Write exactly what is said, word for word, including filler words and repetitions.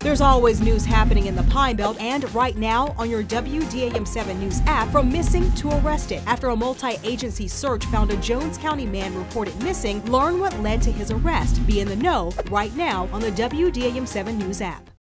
There's always news happening in the Pine Belt, and right now on your W D A M seven News app, from missing to arrested. After a multi-agency search found a Jones County man reported missing, learn what led to his arrest. Be in the know right now on the W D A M seven News app.